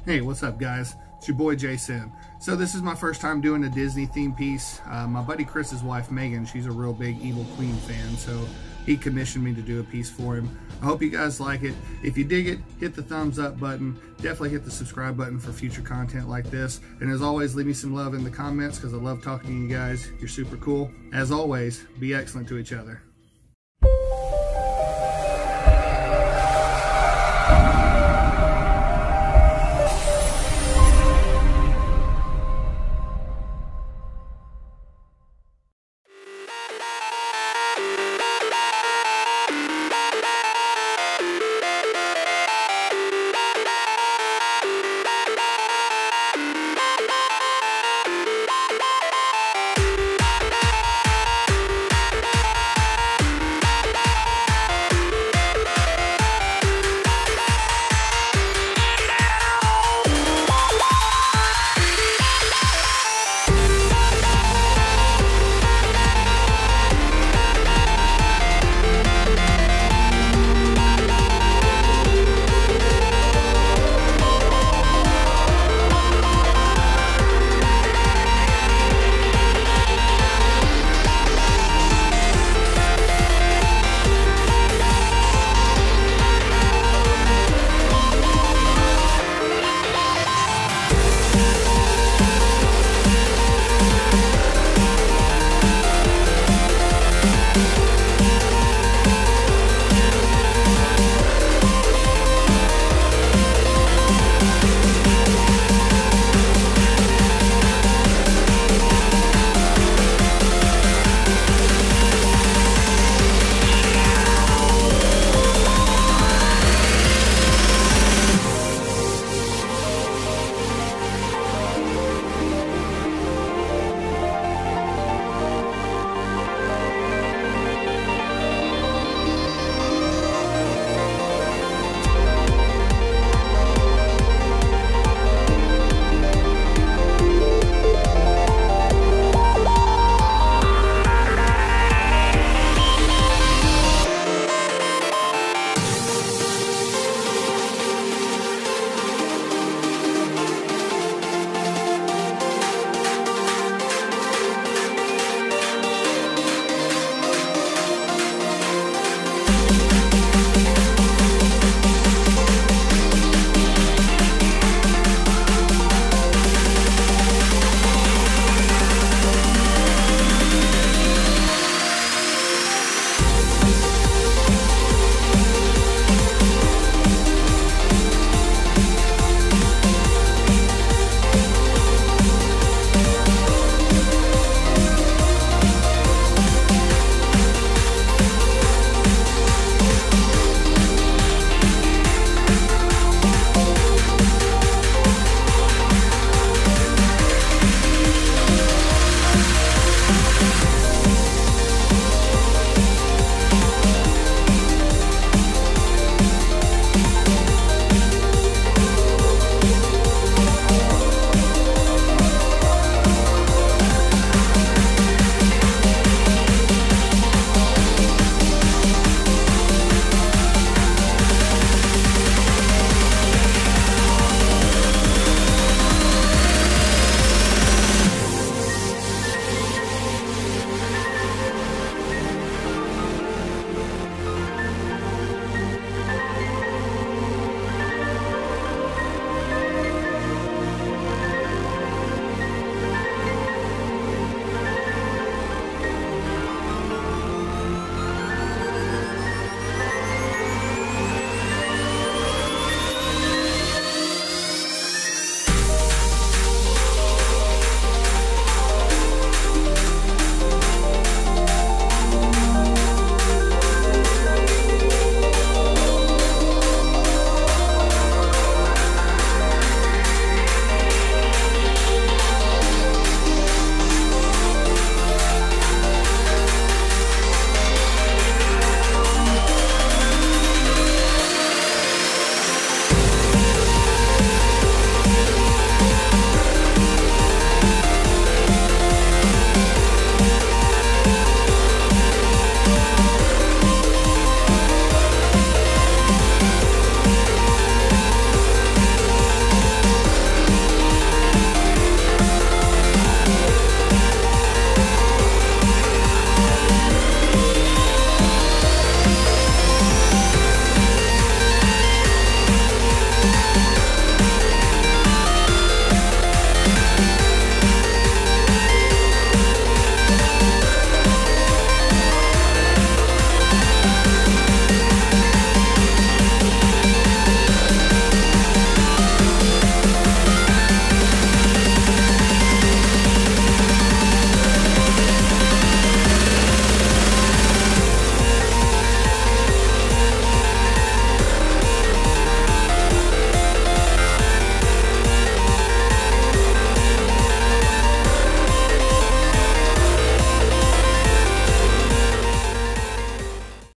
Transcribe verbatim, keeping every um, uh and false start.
Hey, what's up guys? It's your boy Jason. So this is my first time doing a Disney themed piece. Uh, my buddy Chris's wife Megan, she's a real big Evil Queen fan, so he commissioned me to do a piece for him. I hope you guys like it. If you dig it, hit the thumbs up button. Definitely hit the subscribe button for future content like this. And as always, leave me some love in the comments because I love talking to you guys. You're super cool. As always, be excellent to each other.